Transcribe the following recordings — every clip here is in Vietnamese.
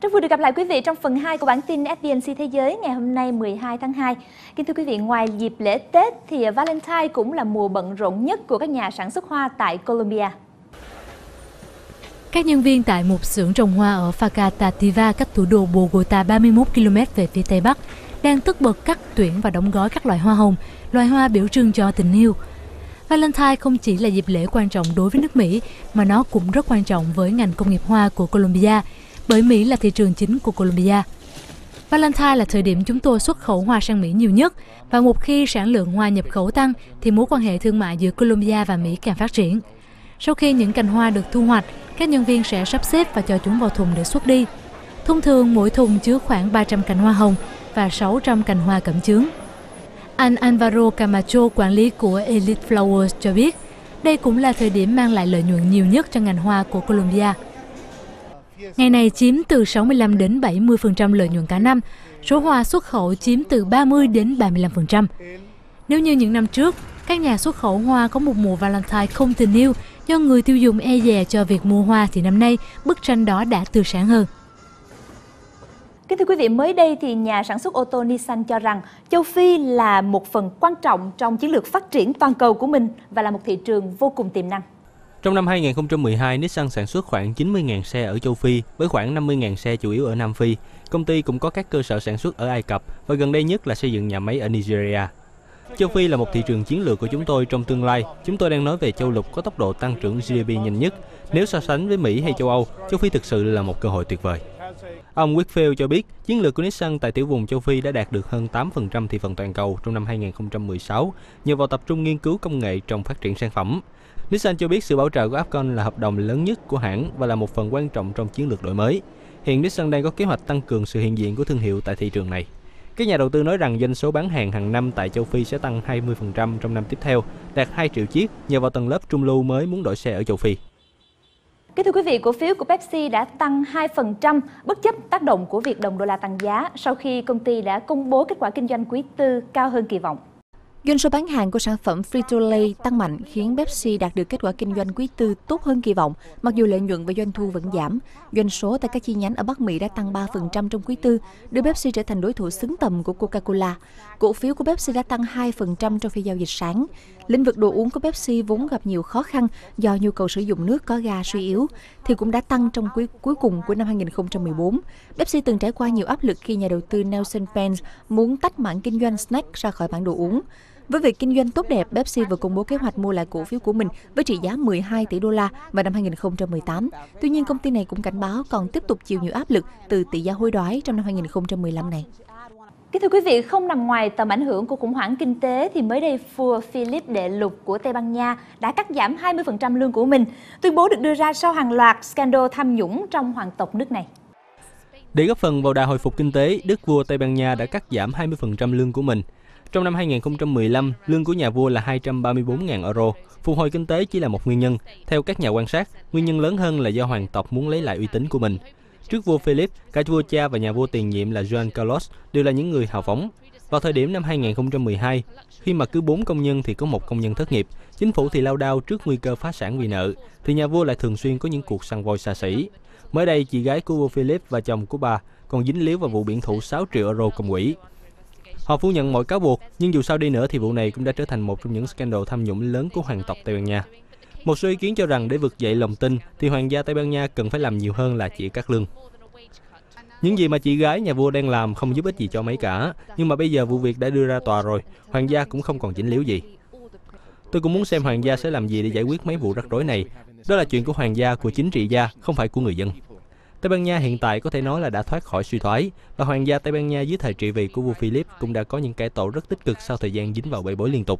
Rất vui được gặp lại quý vị trong phần 2 của bản tin FBNC Thế giới ngày hôm nay 12 tháng 2. Kính thưa quý vị, ngoài dịp lễ Tết thì Valentine cũng là mùa bận rộn nhất của các nhà sản xuất hoa tại Colombia. Các nhân viên tại một xưởng trồng hoa ở Facatativá, cách thủ đô Bogota 31 km về phía Tây Bắc, đang tất bật cắt tuyển và đóng gói các loại hoa hồng, loài hoa biểu trưng cho tình yêu. Valentine không chỉ là dịp lễ quan trọng đối với nước Mỹ, mà nó cũng rất quan trọng với ngành công nghiệp hoa của Colombia, bởi Mỹ là thị trường chính của Colombia. Valentine là thời điểm chúng tôi xuất khẩu hoa sang Mỹ nhiều nhất, và một khi sản lượng hoa nhập khẩu tăng thì mối quan hệ thương mại giữa Colombia và Mỹ càng phát triển. Sau khi những cành hoa được thu hoạch, các nhân viên sẽ sắp xếp và cho chúng vào thùng để xuất đi. Thông thường mỗi thùng chứa khoảng 300 cành hoa hồng và 600 cành hoa cẩm chướng. Anh Alvaro Camacho, quản lý của Elite Flowers cho biết, đây cũng là thời điểm mang lại lợi nhuận nhiều nhất cho ngành hoa của Colombia. Ngày này chiếm từ 65 đến 70% lợi nhuận cả năm, số hoa xuất khẩu chiếm từ 30 đến 35%. Nếu như những năm trước, các nhà xuất khẩu hoa có một mùa Valentine không tình yêu do người tiêu dùng e dè cho việc mua hoa, thì năm nay bức tranh đó đã tươi sáng hơn. Kính thưa quý vị, mới đây thì nhà sản xuất ô tô Nissan cho rằng châu Phi là một phần quan trọng trong chiến lược phát triển toàn cầu của mình và là một thị trường vô cùng tiềm năng. Trong năm 2012, Nissan sản xuất khoảng 90.000 xe ở châu Phi với khoảng 50.000 xe chủ yếu ở Nam Phi. Công ty cũng có các cơ sở sản xuất ở Ai Cập và gần đây nhất là xây dựng nhà máy ở Nigeria. Châu Phi là một thị trường chiến lược của chúng tôi trong tương lai. Chúng tôi đang nói về châu lục có tốc độ tăng trưởng GDP nhanh nhất. Nếu so sánh với Mỹ hay châu Âu, châu Phi thực sự là một cơ hội tuyệt vời. Ông Whitfield cho biết, chiến lược của Nissan tại tiểu vùng châu Phi đã đạt được hơn 8% thị phần toàn cầu trong năm 2016 nhờ vào tập trung nghiên cứu công nghệ trong phát triển sản phẩm. Nissan cho biết sự bảo trợ của Afcon là hợp đồng lớn nhất của hãng và là một phần quan trọng trong chiến lược đổi mới. Hiện Nissan đang có kế hoạch tăng cường sự hiện diện của thương hiệu tại thị trường này. Các nhà đầu tư nói rằng doanh số bán hàng hàng năm tại châu Phi sẽ tăng 20% trong năm tiếp theo, đạt 2 triệu chiếc nhờ vào tầng lớp trung lưu mới muốn đổi xe ở châu Phi. Kính thưa quý vị, cổ phiếu của Pepsi đã tăng 2% bất chấp tác động của việc đồng đô la tăng giá sau khi công ty đã công bố kết quả kinh doanh quý tư cao hơn kỳ vọng. Doanh số bán hàng của sản phẩm Frito-Lay tăng mạnh khiến Pepsi đạt được kết quả kinh doanh quý tư tốt hơn kỳ vọng, mặc dù lợi nhuận và doanh thu vẫn giảm. Doanh số tại các chi nhánh ở Bắc Mỹ đã tăng 3% trong quý tư, đưa Pepsi trở thành đối thủ xứng tầm của Coca-Cola. Cổ phiếu của Pepsi đã tăng 2% trong phiên giao dịch sáng. Lĩnh vực đồ uống của Pepsi vốn gặp nhiều khó khăn do nhu cầu sử dụng nước có ga suy yếu, thì cũng đã tăng trong quý cuối cùng của năm 2014. Pepsi từng trải qua nhiều áp lực khi nhà đầu tư Nelson Pence muốn tách mảng kinh doanh snack ra khỏi mảng đồ uống. Với việc kinh doanh tốt đẹp, Pepsi vừa công bố kế hoạch mua lại cổ phiếu của mình với trị giá 12 tỷ đô la vào năm 2018. Tuy nhiên, công ty này cũng cảnh báo còn tiếp tục chịu nhiều áp lực từ tỷ giá hối đoái trong năm 2015 này. Kính thưa quý vị, không nằm ngoài tầm ảnh hưởng của khủng hoảng kinh tế thì mới đây vua Philip đệ lục của Tây Ban Nha đã cắt giảm 20% lương của mình. Tuyên bố được đưa ra sau hàng loạt scandal tham nhũng trong hoàng tộc nước này. Để góp phần vào đà hồi phục kinh tế, đức vua Tây Ban Nha đã cắt giảm 20% lương của mình. Trong năm 2015, lương của nhà vua là 234.000 euro. Phục hồi kinh tế chỉ là một nguyên nhân. Theo các nhà quan sát, nguyên nhân lớn hơn là do hoàng tộc muốn lấy lại uy tín của mình. Trước vua Philip, cả vua cha và nhà vua tiền nhiệm là Juan Carlos đều là những người hào phóng. Vào thời điểm năm 2012, khi mà cứ 4 công nhân thì có 1 công nhân thất nghiệp, chính phủ thì lao đao trước nguy cơ phá sản vì nợ, thì nhà vua lại thường xuyên có những cuộc săn voi xa xỉ. Mới đây, chị gái của vua Philip và chồng của bà còn dính líu vào vụ biển thủ 6 triệu euro công quỹ. Họ phủ nhận mọi cáo buộc, nhưng dù sao đi nữa thì vụ này cũng đã trở thành một trong những scandal tham nhũng lớn của hoàng tộc Tây Ban Nha. Một số ý kiến cho rằng để vực dậy lòng tin thì hoàng gia Tây Ban Nha cần phải làm nhiều hơn là chỉ cắt lương. Những gì mà chị gái nhà vua đang làm không giúp ích gì cho mấy cả, nhưng mà bây giờ vụ việc đã đưa ra tòa rồi, hoàng gia cũng không còn dính líu gì. Tôi cũng muốn xem hoàng gia sẽ làm gì để giải quyết mấy vụ rắc rối này. Đó là chuyện của hoàng gia, của chính trị gia, không phải của người dân. Tây Ban Nha hiện tại có thể nói là đã thoát khỏi suy thoái, và hoàng gia Tây Ban Nha dưới thời trị vì của vua Philip cũng đã có những cải tổ rất tích cực sau thời gian dính vào bê bối liên tục.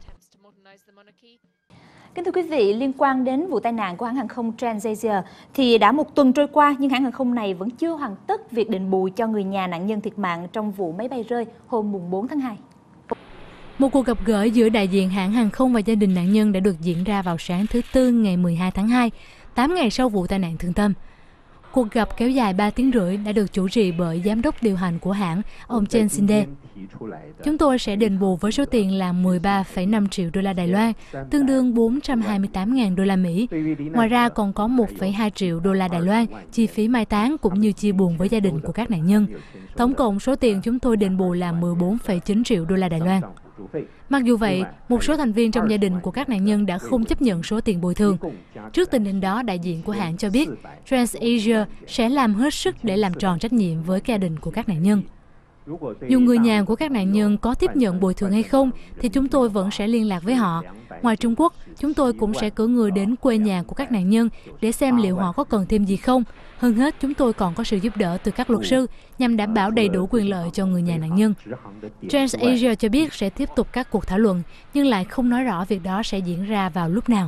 Kính thưa quý vị, liên quan đến vụ tai nạn của hãng hàng không TransAsia thì đã một tuần trôi qua nhưng hãng hàng không này vẫn chưa hoàn tất việc đền bù cho người nhà nạn nhân thiệt mạng trong vụ máy bay rơi hôm 4 tháng 2. Một cuộc gặp gỡ giữa đại diện hãng hàng không và gia đình nạn nhân đã được diễn ra vào sáng thứ Tư ngày 12 tháng 2, 8 ngày sau vụ tai nạn thương tâm. Cuộc gặp kéo dài 3 tiếng rưỡi đã được chủ trì bởi giám đốc điều hành của hãng, ông Chen Sinde. Chúng tôi sẽ đền bù với số tiền là 13,5 triệu đô la Đài Loan, tương đương 428.000 đô la Mỹ. Ngoài ra còn có 1,2 triệu đô la Đài Loan, chi phí mai táng cũng như chia buồn với gia đình của các nạn nhân. Tổng cộng số tiền chúng tôi đền bù là 14,9 triệu đô la Đài Loan. Mặc dù vậy, một số thành viên trong gia đình của các nạn nhân đã không chấp nhận số tiền bồi thường. Trước tình hình đó, đại diện của hãng cho biết TransAsia sẽ làm hết sức để làm tròn trách nhiệm với gia đình của các nạn nhân. Dù người nhà của các nạn nhân có tiếp nhận bồi thường hay không, thì chúng tôi vẫn sẽ liên lạc với họ. Ngoài Trung Quốc, chúng tôi cũng sẽ cử người đến quê nhà của các nạn nhân để xem liệu họ có cần thêm gì không. Hơn hết, chúng tôi còn có sự giúp đỡ từ các luật sư nhằm đảm bảo đầy đủ quyền lợi cho người nhà nạn nhân. TransAsia cho biết sẽ tiếp tục các cuộc thảo luận, nhưng lại không nói rõ việc đó sẽ diễn ra vào lúc nào.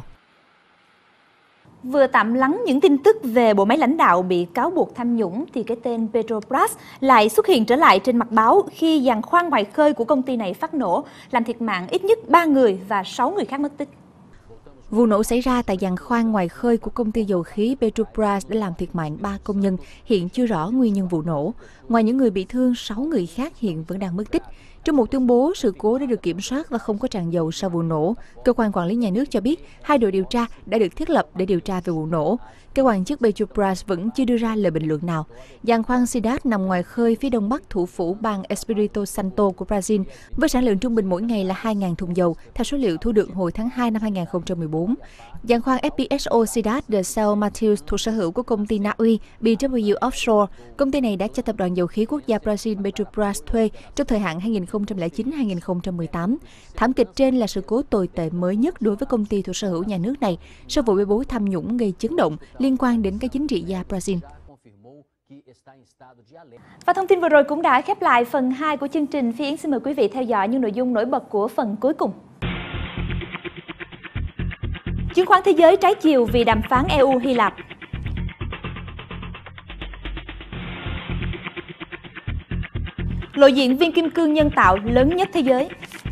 Vừa tạm lắng những tin tức về bộ máy lãnh đạo bị cáo buộc tham nhũng thì cái tên Petrobras lại xuất hiện trở lại trên mặt báo khi giàn khoan ngoài khơi của công ty này phát nổ, làm thiệt mạng ít nhất 3 người và 6 người khác mất tích. Vụ nổ xảy ra tại giàn khoan ngoài khơi của công ty dầu khí Petrobras đã làm thiệt mạng 3 công nhân, hiện chưa rõ nguyên nhân vụ nổ. Ngoài những người bị thương, 6 người khác hiện vẫn đang mất tích. Trong một tuyên bố, sự cố đã được kiểm soát và không có tràn dầu sau vụ nổ. Cơ quan quản lý nhà nước cho biết 2 đội điều tra đã được thiết lập để điều tra về vụ nổ. Các quan chức Petrobras vẫn chưa đưa ra lời bình luận nào. Giàn khoan Cidade nằm ngoài khơi phía đông bắc thủ phủ bang Espírito Santo của Brazil, với sản lượng trung bình mỗi ngày là 2.000 thùng dầu, theo số liệu thu được hồi tháng 2 năm 2014. Giàn khoan FPSO Cidade de São Mateus thuộc sở hữu của công ty Na Uy BW Offshore. Công ty này đã cho tập đoàn dầu khí quốc gia Brazil Petrobras thuê trong thời hạn 2009-2018. Thảm kịch trên là sự cố tồi tệ mới nhất đối với công ty thuộc sở hữu nhà nước này sau vụ bê bối tham nhũng gây chấn động liên quan đến các chính trị gia Brazil. Và thông tin vừa rồi cũng đã khép lại phần 2 của chương trình. Phi Yến xin mời quý vị theo dõi những nội dung nổi bật của phần cuối cùng. Chứng khoán thế giới trái chiều vì đàm phán EU-Hy Lạp. Lộ diện viên kim cương nhân tạo lớn nhất thế giới.